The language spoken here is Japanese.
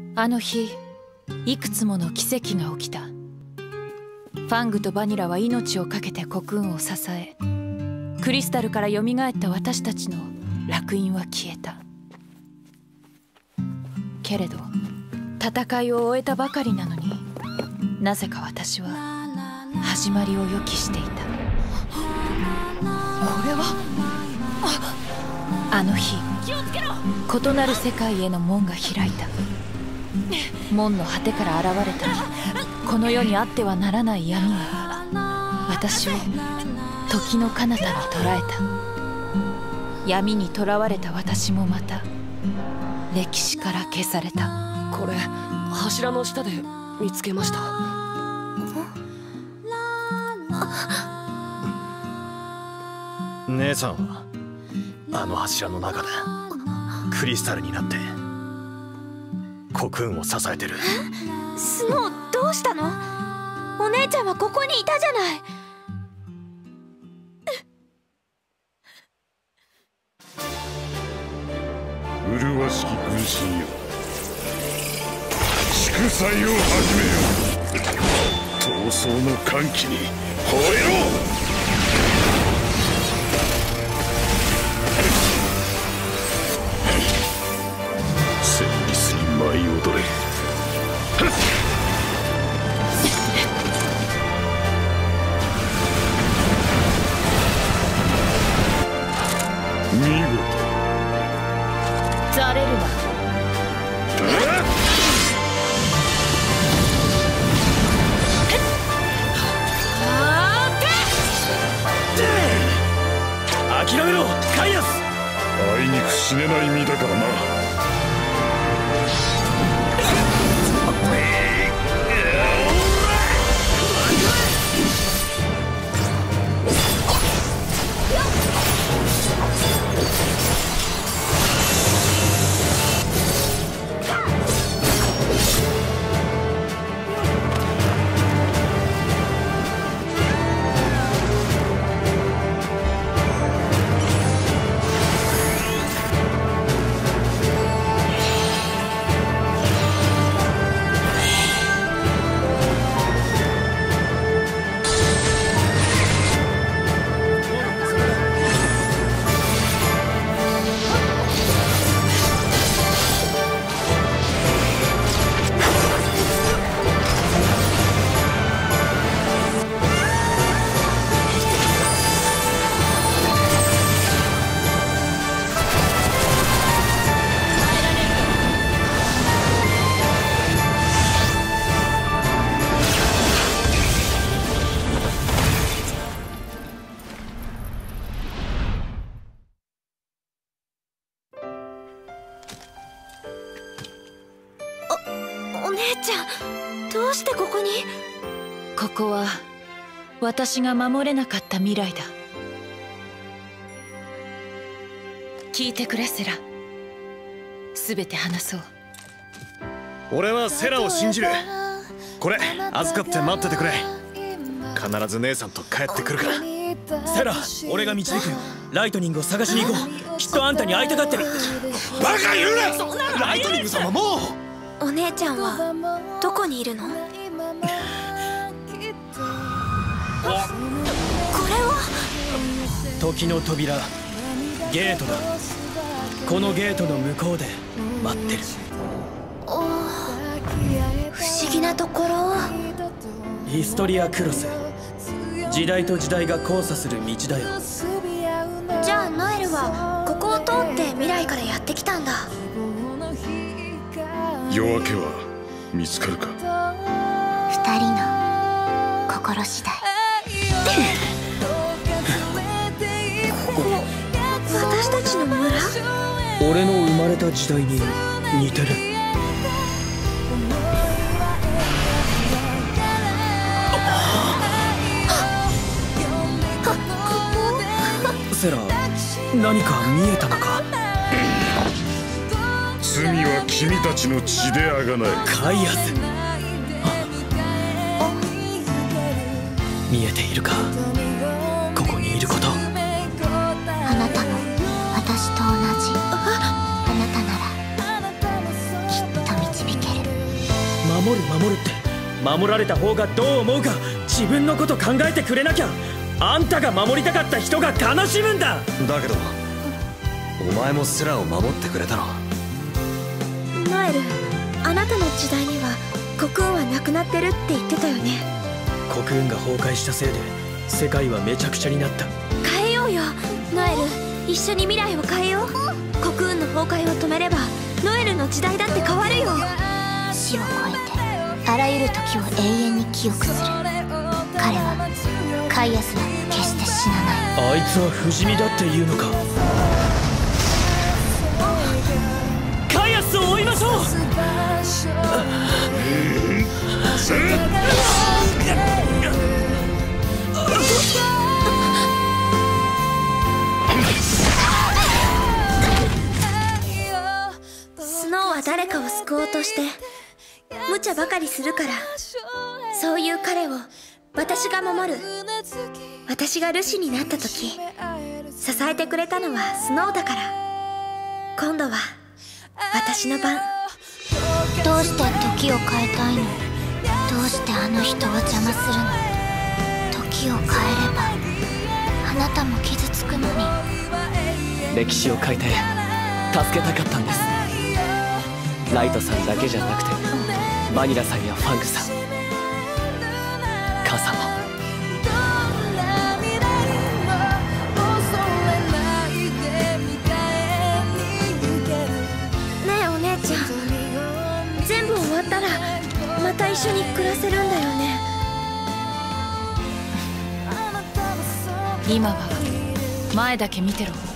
あの日、いくつもの奇跡が起きた。ファングとバニラは命を懸けてコクーンを支え、クリスタルからよみがえった私たちの烙印は消えた。けれど戦いを終えたばかりなのに、なぜか私は始まりを予期していた。これはあの日、異なる世界への門が開いた。門の果てから現れたこの世にあってはならない闇が私を時の彼方に捕らえた。闇に囚われた私もまた歴史から消された。 これ柱の下で見つけました。 姉さんはあの柱の中でクリスタルになってコクーンを支えてる。 スノー、どうしたの？お姉ちゃんはここにいたじゃない。 麗しき軍神よ、祝祭を始めよう。闘争の歓喜に吠えろ。旋律に舞い踊れ。見事。 ざれるな。 諦めろカイアス。 あいにく死ねない身だからな。 お姉ちゃん、どうしてここに？ ここは私が守れなかった未来だ。聞いてくれセラ、全て話そう。 俺はセラを信じる。これ預かって待っててくれ。必ず姉さんと帰ってくるから。 セラ、俺が導くよ。ライトニングを探しに行こう。きっとあんたに会いたがってる。 バカ言うな。ライトニング様もう。 お姉ちゃんはどこにいるの？これは時の扉、ゲートだ。このゲートの向こうで待ってる。 不思議なところ。 ヒストリアクロス、時代と時代が交差する道だよ。 じゃあノエルはここを通って未来からやってきたんだ。 夜明けは見つかるか？ 二人の心次第。ここ私たちの村？ 俺の生まれた時代に似てる。セラ、何か見えたのか？ 罪は君たちの血であがない。 カイアス。見えているか？ここにいること。 あなたも私と同じ。あなたならきっと導ける。 守るって守られた方がどう思うか自分のこと考えてくれなきゃ。あんたが守りたかった人が悲しむんだ。 だけどお前もセラを守ってくれたろ。 ノエル、あなたの時代には国運はなくなってるって言ってたよね。 国運が崩壊したせいで世界はめちゃくちゃになった。 変えようよノエル、一緒に未来を変えよう。国運の崩壊を止めればノエルの時代だって変わるよ。 死を超えてあらゆる時を永遠に記憶する。彼はカイアスは決して死なない。 あいつは不死身だっていうのか。カイアスを追いましょう。 スノーは誰かを救おうとして無茶ばかりするから、そういう彼を私が守る。私がルシになった時支えてくれたのはスノーだから、今度は私の番。 どうして時を変えたいの？どうしてあの人を邪魔するの？時を変えればあなたも傷つくのに。 歴史を変えて助けたかったんです。ライトさんだけじゃなくてバニラさんやファンクさん、母さんも。 ねえお姉ちゃん、全部終わったらまた一緒に暮らせるんだよね。 今は前だけ見てろ。